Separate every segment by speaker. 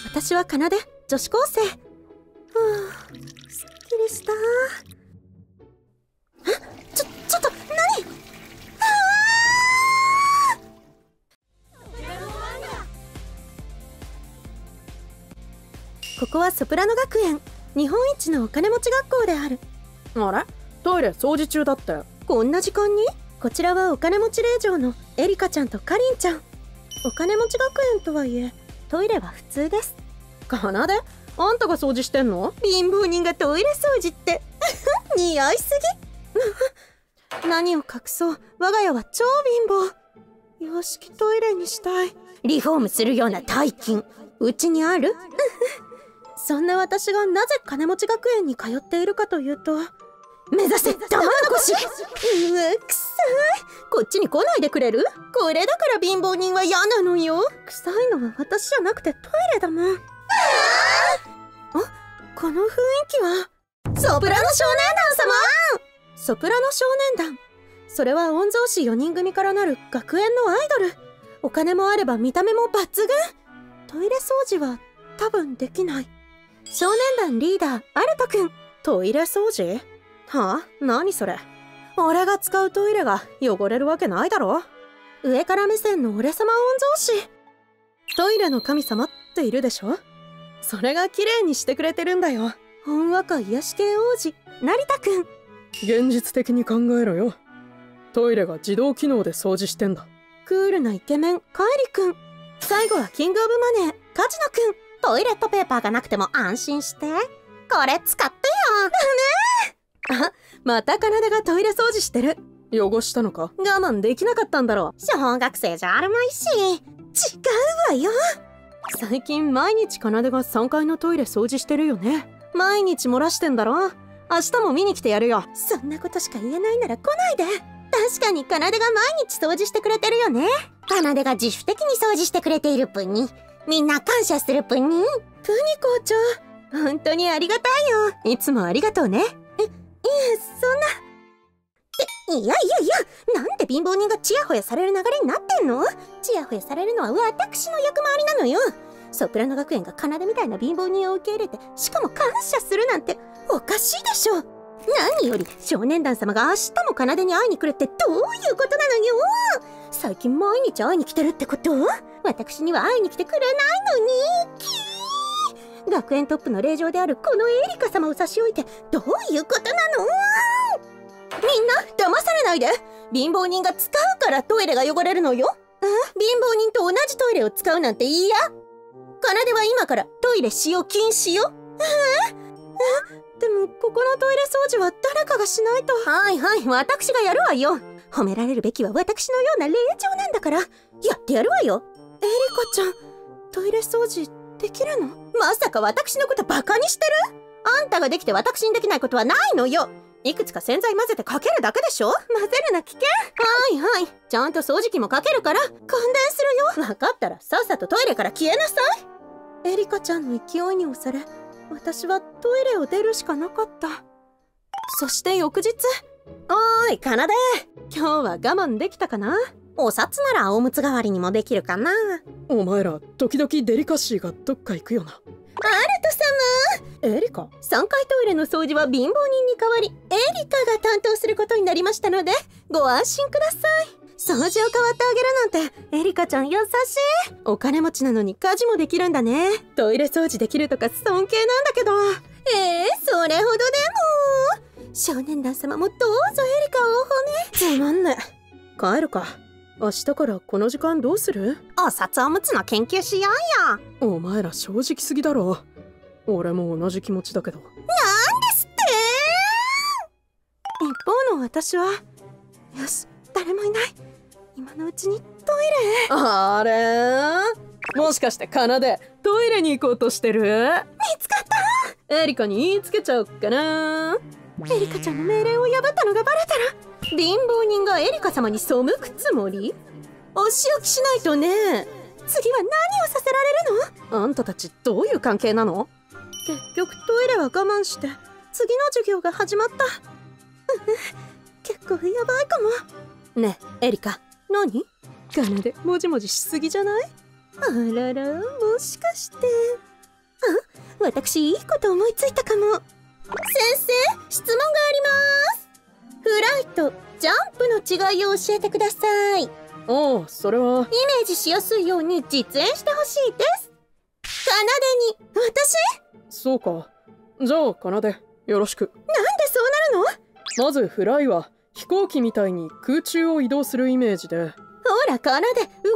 Speaker 1: 私は奏、女子高生。ふう、すっきりした。ちょっと、何？ここはソプラノ学園、日本一のお金持ち学校である。
Speaker 2: あれ？トイレ掃除中だって。
Speaker 1: こんな時間に？こちらはお金持ち令嬢のエリカちゃんとカリンちゃん。お金持ち学園とはいえ、トイレは普通です。
Speaker 2: 奏？あんたが掃除してんの？
Speaker 1: 貧乏人がトイレ掃除って似合いすぎ何を隠そう、我が家は超貧乏。洋式トイレにしたい。リフォームするような大金、うちにある？そんな私がなぜ金持ち学園に通っているかというと、目指せ玉の腰。うわ、くさい。こっちに来ないでくれる？これだから貧乏人は嫌なのよ。臭いのは私じゃなくてトイレだもん。この雰囲気はソプラノ少年団様。ソプラノ少年団、それは御曹司4人組からなる学園のアイドル。お金もあれば見た目も抜群。トイレ掃除は多分できない。少年団リーダーアルトくん。
Speaker 2: トイレ掃除？はあ？何それ？俺が使うトイレが汚れるわけないだろ。
Speaker 1: 上から目線の俺様御曹司。
Speaker 2: トイレの神様っているでしょ？それが綺麗にしてくれてるんだよ。
Speaker 1: ほんわか癒し系王子成田くん。
Speaker 3: 現実的に考えろよ。トイレが自動機能で掃除してんだ。
Speaker 1: クールなイケメンカエリくん。最後はキングオブマネーカジノくん。トイレットペーパーがなくても安心して、これ使ってよ。
Speaker 2: あ、また奏がトイレ掃除してる。
Speaker 3: 汚したのか？
Speaker 2: 我慢できなかったんだろう。
Speaker 1: 小学生じゃあるまいし。違うわよ。
Speaker 2: 最近毎日奏が3階のトイレ掃除してるよね。毎日漏らしてんだろ。明日も見に来てやるよ。
Speaker 1: そんなことしか言えないなら来ないで。確かに奏が毎日掃除してくれてるよね。奏が自主的に掃除してくれている分にみんな感謝する分に。プニ校長、本当にありがたいよ。
Speaker 2: いつもありがとうね。
Speaker 1: いえ、そんな。いや、なんで貧乏人がチヤホヤされる流れになってんの？チヤホヤされるのは私の役回りなのよ。ソプラノ学園が奏みたいな貧乏人を受け入れて、しかも感謝するなんておかしいでしょ。何より少年団様が明日も奏に会いに来るってどういうことなのよ。最近毎日会いに来てるってこと？私には会いに来てくれないのに。学園トップの令嬢であるこのエリカ様を差し置いてどういうことなの？みんな騙されないで。貧乏人が使うからトイレが汚れるのよ。貧乏人と同じトイレを使うなんて嫌。奏は今からトイレ使用禁止よ。でもここのトイレ掃除は誰かがしないと。はい、私がやるわよ。褒められるべきは私のような令嬢なんだからやってやるわよ。エリカちゃん、トイレ掃除できるの？まさか私のことバカにしてる？あんたができて私にできないことはないのよ。いくつか洗剤混ぜてかけるだけでしょ。混ぜるな危険。はい、ちゃんと掃除機もかけるから感電するよ。分かったらさっさとトイレから消えなさい。エリカちゃんの勢いに押され、私はトイレを出るしかなかった。そして翌日。
Speaker 2: おーい奏、今日は我慢できたかな？
Speaker 1: お札ならおむつ代わりにもできるかな。
Speaker 3: お前ら時々デリカシーがどっか行くよな。
Speaker 1: アルト様、
Speaker 2: エリカ、
Speaker 1: 3階トイレの掃除は貧乏人に代わりエリカが担当することになりましたのでご安心ください。掃除を代わってあげるなんてエリカちゃん優しい。
Speaker 2: お金持ちなのに家事もできるんだね。トイレ掃除できるとか尊敬なんだけど。
Speaker 1: それほどでも。少年団様もどうぞエリカをお褒め。
Speaker 2: つまんね。帰るか。明日からこの時間どうする？
Speaker 1: お札おむつの研究しようよ。
Speaker 3: お前ら正直すぎだろ。俺も同じ気持ちだけど。
Speaker 1: なんですって？
Speaker 2: 一方の私は、よし、誰もいない。今のうちにトイレ。あれ？もしかして奏、トイレに行こうとしてる？
Speaker 1: 見つかった。
Speaker 2: エリカに言いつけちゃおっかな。
Speaker 1: エリカちゃんの命令を破ったのがバレたら貧乏人がエリカ様に背くつもり？
Speaker 2: お仕置きしないとね。
Speaker 1: 次は何をさせられる
Speaker 2: の？あんたたちどういう関係なの？結局トイレは我慢して次の授業が始まった。
Speaker 1: 結構やばいかも。
Speaker 2: ねえエリカ、何？奏もじもじしすぎじゃない？
Speaker 1: あらら、もしかして私いいこと思いついたかも。先生、質問があります。フライとジャンプの違いを教えてください。
Speaker 3: ああ、それは。
Speaker 1: イメージしやすいように実演してほしいです。かなでに。私？
Speaker 3: そうか。じゃあ、かなで、よろしく。
Speaker 1: なんでそうなる
Speaker 3: の？まずフライは飛行機みたいに空中を移動するイメージで。
Speaker 1: ほら、かなで、動いて。座って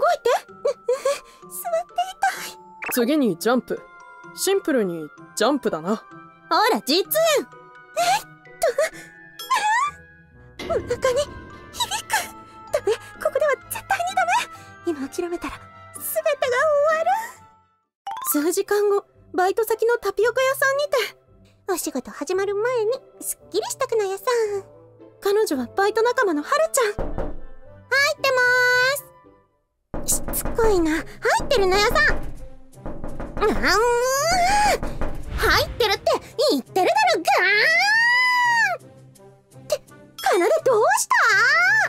Speaker 1: いたい。
Speaker 3: 次にジャンプ。シンプルにジャンプだな。
Speaker 1: ほら、実演。お腹に響く。ダメ、ここでは絶対にダメ。今諦めたら全てが終わる。数時間後、バイト先のタピオカ屋さんにて。お仕事始まる前にすっきりしたくなやさん。彼女はバイト仲間のはるちゃん。入ってまーす。しつこいな。入ってるのやさん。入ってるって言ってるだろ。ガーンって、かなでどうした？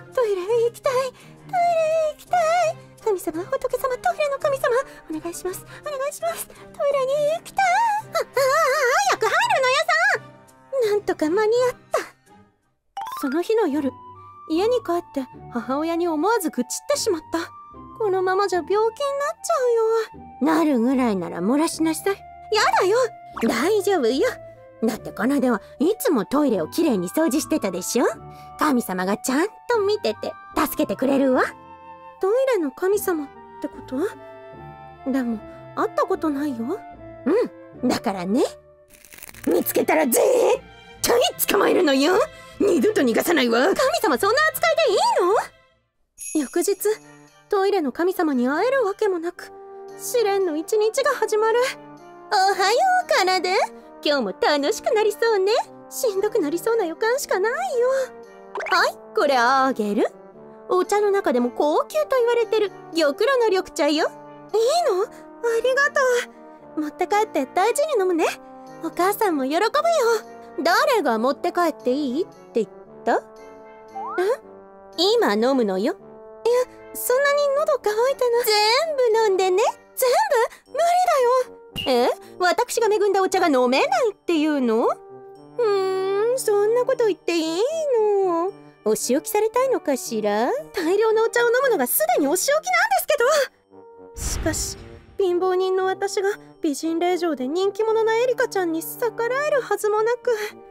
Speaker 1: トイレへ行きたい。トイレへ行きたい。神様、仏様、トイレの神様、お願いします。お願いします。トイレに行きたい。早く入るのやさん。なんとか間に合った。その日の夜、家に帰って母親に思わず愚痴ってしまった。このままじゃ病気になっちゃうよ。なるぐらいなら漏らしなさい。やだよ。大丈夫よ。だってかなではいつもトイレをきれいに掃除してたでしょ。神様がちゃんと見てて助けてくれるわ。トイレの神様ってこと？でも会ったことないよ。うん、だからね、見つけたら絶対捕まえるのよ。二度と逃がさないわ。神様そんな扱いでいいの？翌日、トイレの神様に会えるわけもなく、試練の一日が始まる。おはよう、かなで。今日も楽しくなりそうね。しんどくなりそうな予感しかないよ。はい、これあげる。お茶の中でも高級と言われてる玉露の緑茶よ。いいの？ありがとう。持って帰って大事に飲むね。お母さんも喜ぶよ。誰が持って帰っていいって言った？今飲むのよ。いや、そんなに喉乾いてない。全部飲んでね。全部？無理だよ。私が恵んだお茶が飲めないっていうの？そんなこと言っていいの？お仕置きされたいのかしら？大量のお茶を飲むのがすでにお仕置きなんですけど。しかし貧乏人の私が美人令嬢で人気者なエリカちゃんに逆らえるはずもなく。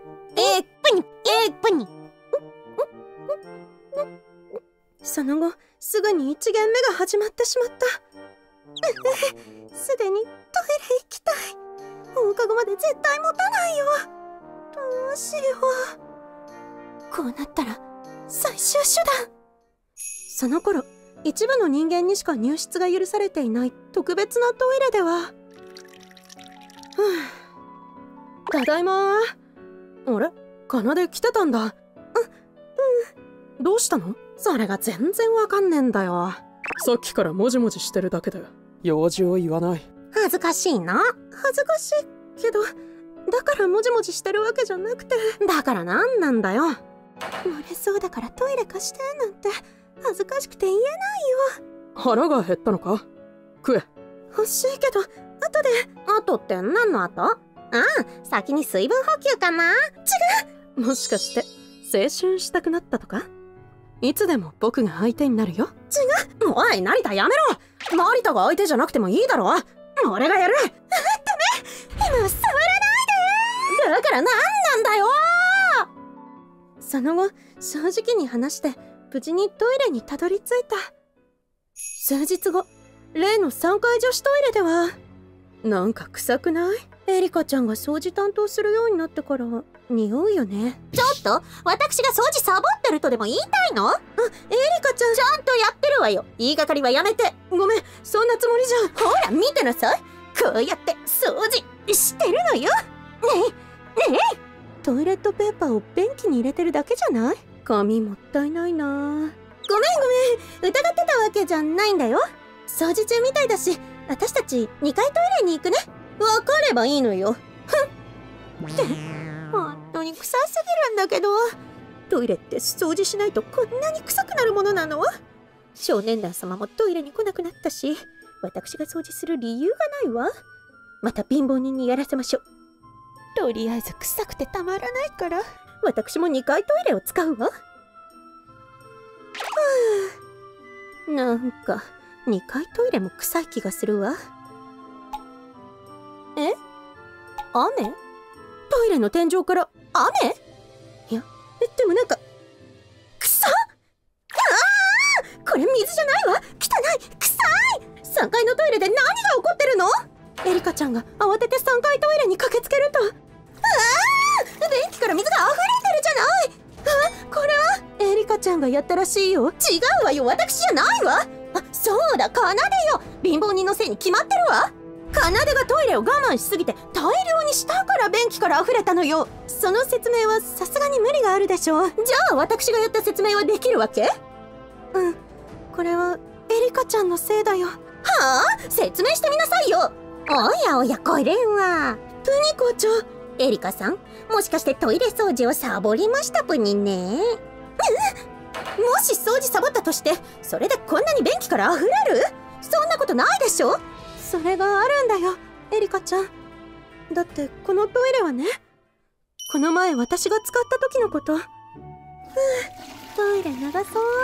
Speaker 1: その後すぐに一限目が始まってしまった。すでにトイレ行きたい。放課後まで絶対持たないよ。どうしよう。こうなったら最終手段。その頃、一部の人間にしか入室が許されていない特別なトイレでは、ただいまー。あれ？かなで来てたんだ。どうしたの？それが全然わかんねえんだよ。
Speaker 3: さっきからもじもじしてるだけで用事を言わない。
Speaker 1: 恥ずかしいな。恥ずかしいけど、だからもじもじしてるわけじゃなくて。だからなんなんだよ。漏れそうだからトイレ貸してなんて恥ずかしくて言えないよ。
Speaker 3: 腹が減ったのか？食え。
Speaker 1: 欲しいけど後で。後って何の後？先に水分補給かな。違
Speaker 3: う。もしかして青春したくなったとか？いつでも僕が相手になるよ。
Speaker 1: 違う。おい成田やめろ。成田が相手じゃなくてもいいだろ。俺がやる。ダメ。今触らないで。だから何なんだよ。その後正直に話して無事にトイレにたどり着いた。数日後、例の3階女子トイレでは、なんか臭くない？エリカちゃんが掃除担当するようになってから匂うよね。ちょっと私が掃除サボってるとでも言いたいの？エリカちゃんちゃんとやってるわよ。言いがかりはやめて。ごめん、そんなつもりじゃ。ほら見てなさい。こうやって掃除してるのよ。ねえトイレットペーパーを便器に入れてるだけじゃない？紙もったいないな。ごめん疑ってたわけじゃないんだよ。掃除中みたいだし、私たち2階トイレに行くね。わかればいいのよ。本当に臭すぎるんだけど。トイレって掃除しないとこんなに臭くなるものなの？少年団様もトイレに来なくなったし、私が掃除する理由がないわ。 また貧乏人にやらせましょう。とりあえず臭くてたまらないから、私も2階トイレを使うわ。なんか2階トイレも臭い気がするわ。え？雨？トイレの天井から雨？いや、でもなんか臭っ！これ水じゃないわ！汚い！臭い！3階のトイレで何が起こってるの？エリカちゃんが慌てて3階トイレに駆けつけると、便器から水が溢れてるじゃない！これはエリカちゃんがやったらしいよ。違うわよ、私じゃないわ。そうだ、奏よ。貧乏人のせいに決まってるわ。奏がトイレを我慢しすぎて大量にしたから便器から溢れたのよ。その説明はさすがに無理があるでしょう。じゃあ私がやった説明はできるわけ？これはエリカちゃんのせいだよ。はあ？説明してみなさいよ。おやおや、これはプニ校長。エリカさん、もしかしてトイレ掃除をサボりましたプニね。もし掃除サボったとして、それでこんなに便器から溢れる？そんなことないでしょ。それがあるんだよ、エリカちゃん。だってこのトイレはね、この前私が使った時のこと。トイレ流そう。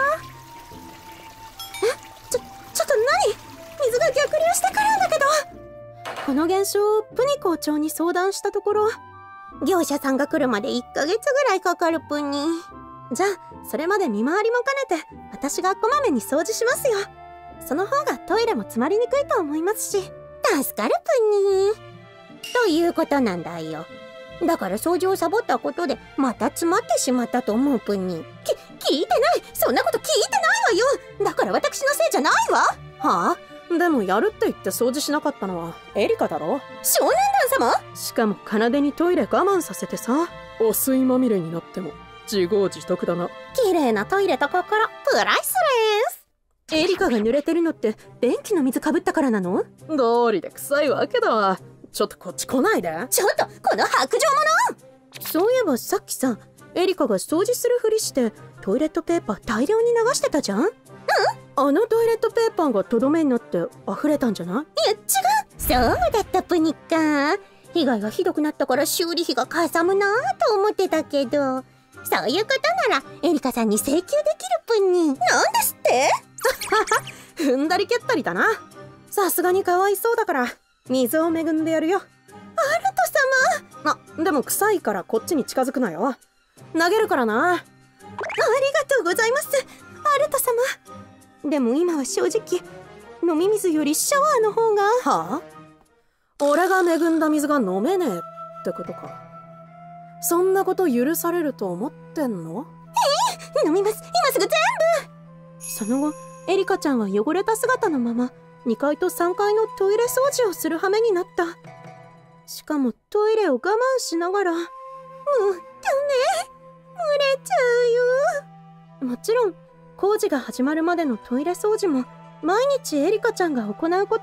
Speaker 1: ちょっと何？水が逆流してくるんだけど。この現象をプニ校長に相談したところ、業者さんが来るまで1ヶ月ぐらいかかるプニ。じゃあそれまで見回りも兼ねて私がこまめに掃除しますよ。その方がトイレも詰まりにくいと思いますし。助かるプニということなんだよ。だから掃除をサボったことでまた詰まってしまったと思うプニ。聞いてない、そんなこと聞いてないわよ。だから私のせいじゃないわ。
Speaker 3: はあ？でもやるって言って掃除しなかったのはエリカだろ。
Speaker 1: 少年団様？
Speaker 3: しかも奏にトイレ我慢させてさ。汚水まみれになっても自業自得だな。
Speaker 1: 綺麗なトイレと心プライスレス。エリカが濡れてるのって便器の水かぶったからなの？
Speaker 3: 道理で臭いわけだ。ちょっとこっち来ないで。
Speaker 1: ちょっとこの白状者。そういえばさっきさ、エリカが掃除するふりしてトイレットペーパー大量に流してたじゃん。あのトイレットペーパーがとどめになって溢れたんじゃない？いや違う。そうだったプニか。被害がひどくなったから修理費がかさむなと思ってたけど、そういうことならエリカさんに請求できるプニ。なんですって？
Speaker 3: 踏んだり蹴ったりだな。さすがにかわいそうだから水を恵んでやるよ。
Speaker 1: アルト様。
Speaker 3: でも臭いからこっちに近づくなよ。投げるからな。
Speaker 1: ありがとうございます、アルト様。でも今は正直飲み水よりシャワーの方が。
Speaker 3: はあ？俺が恵んだ水が飲めねえってことか。そんなこと許されると思ってんの？
Speaker 1: 飲みます、今すぐ全部。
Speaker 3: その後エリカちゃんは汚れた姿のまま2階と3階のトイレ掃除をする羽目になった。しかもトイレを我慢しながら。
Speaker 1: もうダメ、漏れちゃうよ。
Speaker 3: もちろん工事が始まるまでのトイレ掃除も毎日エリカちゃんが行うことになった。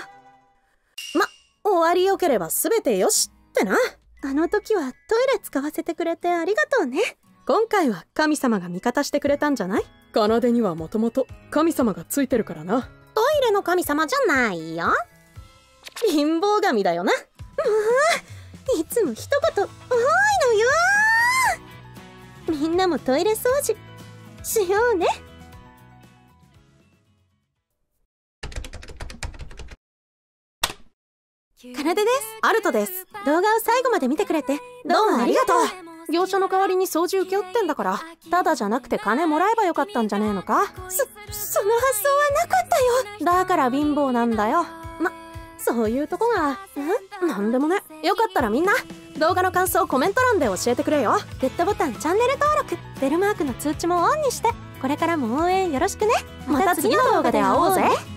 Speaker 3: 終わりよければ全てよしってな。
Speaker 1: あの時はトイレ使わせてくれてありがとうね。
Speaker 3: 今回は神様が味方してくれたんじゃない？奏にはもともと神様がついてるからな。
Speaker 1: トイレの神様じゃないよ。
Speaker 3: 貧乏神だよな。
Speaker 1: いつも一言多いのよ。みんなもトイレ掃除しようね。
Speaker 3: 奏です。アルトです。
Speaker 1: 動画を最後まで見てくれて
Speaker 3: どうもありがとう。業者の代わりに掃除請け負ってんだから、ただじゃなくて金もらえばよかったんじゃねえのか？
Speaker 1: その発想はなかったよ。
Speaker 3: だから貧乏なんだよ。そういうとこが。なんでもね。よかったらみんな動画の感想コメント欄で教えてくれよ。
Speaker 1: グッドボタン、チャンネル登録、ベルマークの通知もオンにして、これからも応援よろしくね。
Speaker 3: また次の動画で会おうぜ。